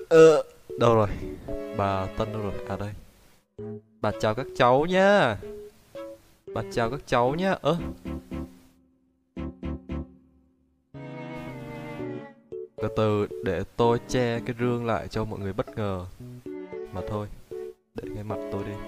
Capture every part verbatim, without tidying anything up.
Ờ, đâu rồi? Bà Tân đâu rồi? À đây. Bà chào các cháu nhá. Bà chào các cháu nhá. Ơ, từ từ để tôi che cái rương lại cho mọi người bất ngờ. Mà thôi, để cái mặt tôi đi.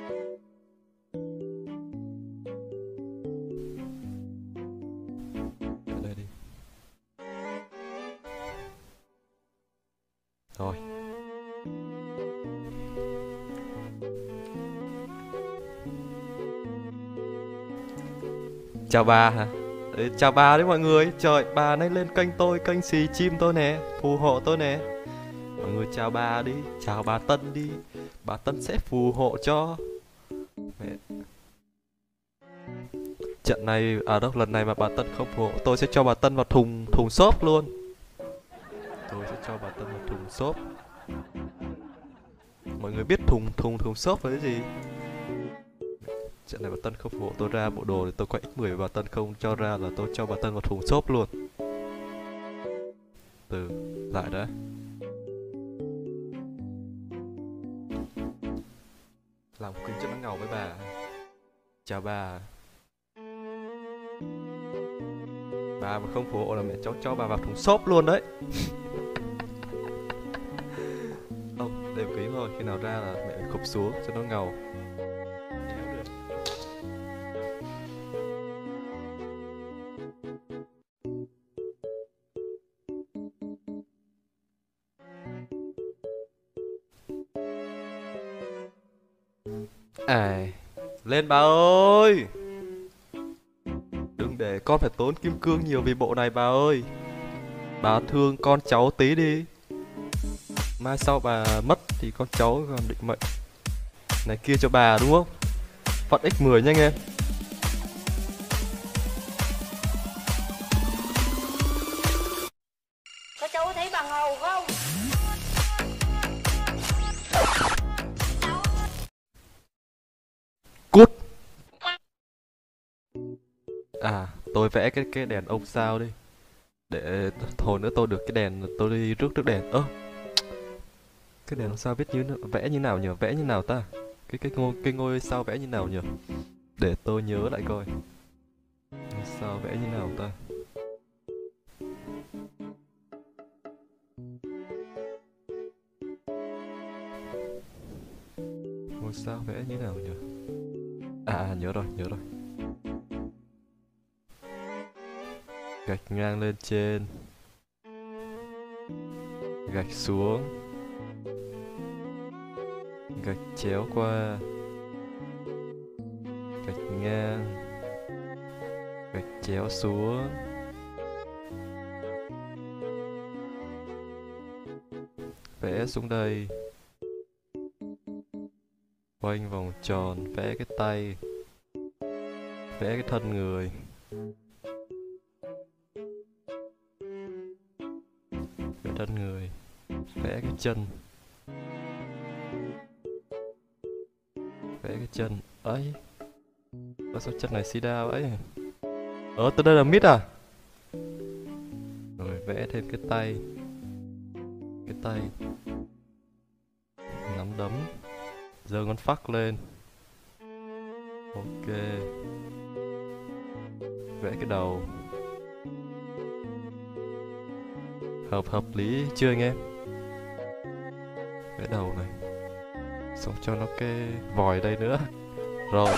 Ở đây đi. Rồi. Chào bà hả? Đấy, chào bà đấy mọi người. Trời, bà này lên kênh tôi, kênh xì chim tôi nè, phù hộ tôi nè. Mọi người chào bà đi, chào bà Tân đi. Bà Tân sẽ phù hộ cho. Mẹ. Trận này, à đâu, lần này mà bà Tân không phù hộ, tôi sẽ cho bà Tân vào thùng thùng xốp luôn. Tôi sẽ cho bà Tân vào thùng xốp. Mọi người biết thùng thùng thùng xốp là cái gì? Trận này bà Tân không phù hộ tôi ra bộ đồ thì tôi có ích mười, bà Tân không cho ra là tôi cho bà Tân vào thùng xốp luôn. Từ lại đã. Làm kính cho nó ngầu với bà. Chào bà. Bà mà không phù hộ là mẹ cháu cho bà vào thùng xốp luôn đấy. Không, đều kính thôi, khi nào ra là mẹ khụp xuống cho nó ngầu. À, lên bà ơi. Đừng để con phải tốn kim cương nhiều vì bộ này bà ơi. Bà thương con cháu tí đi. Mai sau bà mất thì con cháu còn định mệnh này kia cho bà đúng không? Phận x mười nhanh em. Các cháu có thấy bà ngầu không? Cút. À, tôi vẽ cái cái đèn ông sao đi. Để hồi nữa tôi được cái đèn tôi đi rước trước đèn. Ơ. Cái đèn ông sao viết như vẽ như nào nhỉ? Vẽ như nào ta? Cái cái ngôi cái ngôi sao vẽ như nào nhỉ? Để tôi nhớ lại coi. Ngôi sao vẽ như nào ta? Ngôi sao vẽ như nào nhỉ? À, à nhớ rồi, nhớ rồi. Gạch ngang lên trên, gạch xuống, gạch chéo qua, gạch ngang, gạch chéo xuống, vẽ xuống đây, quanh vòng tròn, vẽ cái tay, vẽ cái thân người, vẽ thân người, vẽ cái chân, vẽ cái chân ấy. Ơ sao chân này sida vậy? Ờ từ đây là mít à? Rồi vẽ thêm cái tay, cái tay, nắm đấm, giơ ngón phắc lên. Ok. Vẽ cái đầu. Hợp hợp lý chưa anh em? Vẽ đầu này. Xong cho nó cái vòi đây nữa. Rồi.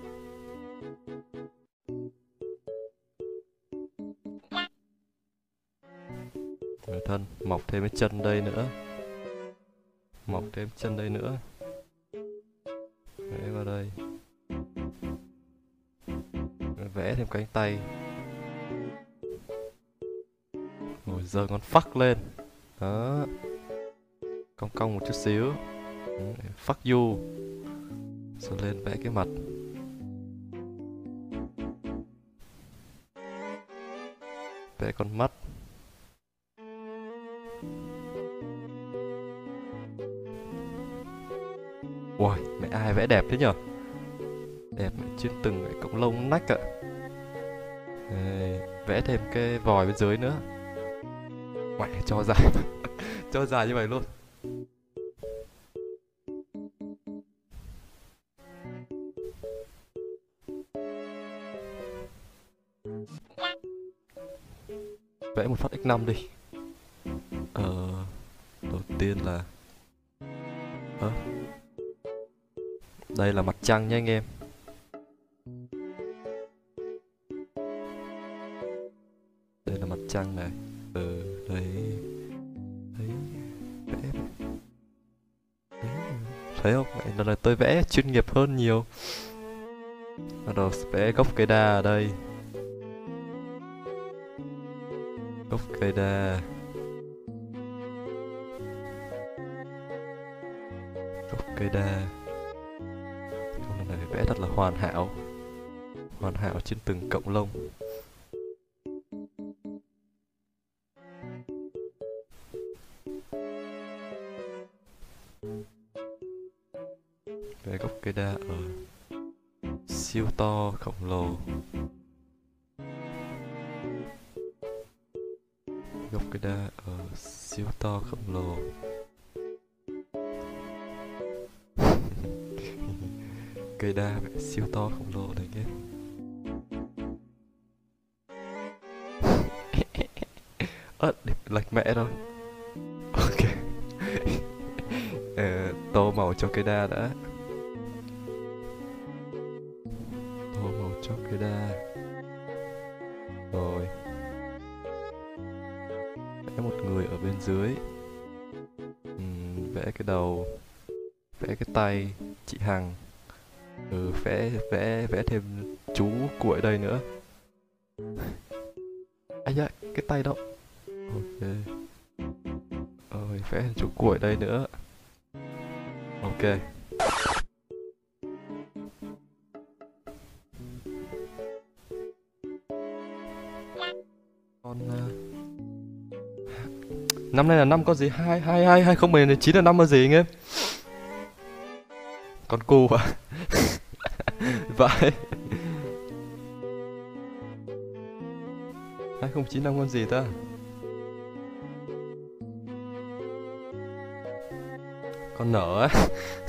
Người thân, mọc thêm cái chân đây nữa. Mọc thêm chân đây nữa. Vẽ vào đây. Vẽ thêm cánh tay. Rồi giơ ngón phắc lên. Đó. Cong cong một chút xíu. Fuck you. Rồi lên vẽ cái mặt. Vẽ con mắt. Ui, mẹ ai vẽ đẹp thế nhở? Đẹp trên từng cái cọng lông nách ạ. Đây, vẽ thêm cái vòi bên dưới nữa. Uầy, cho dài cho dài như vậy luôn. Vẽ một phát x năm đi. Ờ, đầu tiên là ơ đây là mặt trăng nha anh em. Đây là mặt trăng này. Ừ, đấy. Đấy. Vẽ. Đấy. Thấy không? Vậy lần này tôi vẽ chuyên nghiệp hơn nhiều. Bắt đầu vẽ gốc cây đa ở đây. Gốc cây đa. Gốc cây đa. Câu lần này phải vẽ thật là hoàn hảo. Hoàn hảo trên từng cọng lông. Vẽ gốc cây đa ở siêu to khổng lồ. Gốc cây đa ở siêu to khổng lồ. Cây đa vẽ siêu to khổng lồ đấy nghe. Ớt à, lệch mẹ rồi. Ok. ờ, tô màu cho cây đa đã. Tô màu cho cây đa. Rồi. Vẽ một người ở bên dưới. uhm, Vẽ cái đầu. Vẽ cái tay chị Hằng. Ừ, vẽ vẽ vẽ thêm chú cuội đây nữa. Ây da, cái tay đó. Ok. Rồi, vẽ thêm chú cuội đây nữa. Ok. Con uh... năm nay là năm con gì? Hai hai hai hai không mười chín là năm con gì anh em? Con cu à? Vậy hai không chín năm con gì ta? Con nở á.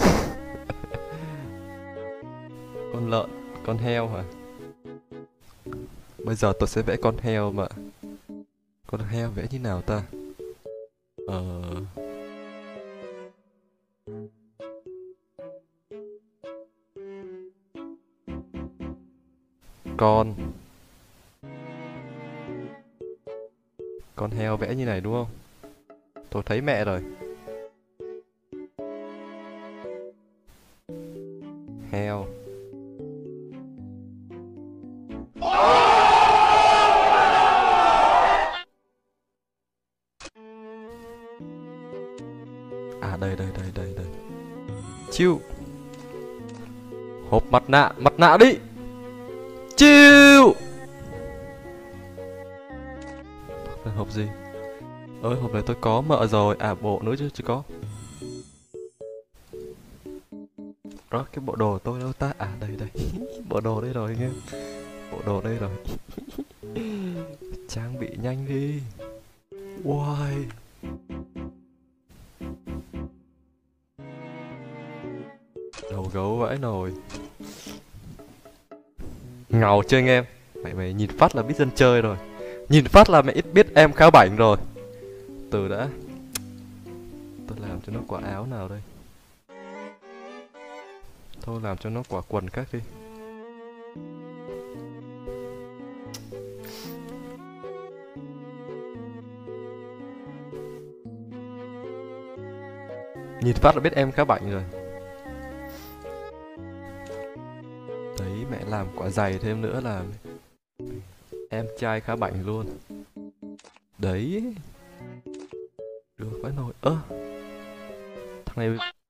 Con lợn. Con heo hả? Bây giờ tôi sẽ vẽ con heo mà. Con heo vẽ như nào ta? Ờ... Con Con heo vẽ như này đúng không? Tôi thấy mẹ rồi. Heo. À đây đây đây đây đây. Chiu. Hộp mặt nạ, mặt nạ đi. Chiu. Hộp gì? Ơi hộp này tôi có mợ rồi. À bộ nữa chứ chứ có. Đó cái bộ đồ của tôi đâu ta? À đây đây. Bộ đồ đây rồi anh em. Bộ đồ đây rồi. Trang bị nhanh đi. Wow. Đầu gấu vãi nồi. Ngầu chưa anh em? Mày mày nhìn phát là biết dân chơi rồi. Nhìn phát là mày ít biết em khá bảnh rồi. Từ đã. Tôi làm cho nó quả áo nào đây? Thôi làm cho nó quả quần khác đi. Nhìn phát là biết em khá bảnh rồi. Đấy mẹ làm quả dày thêm nữa là em trai khá bảnh luôn. Đấy. Được vãi nồi. Ơ à, thằng này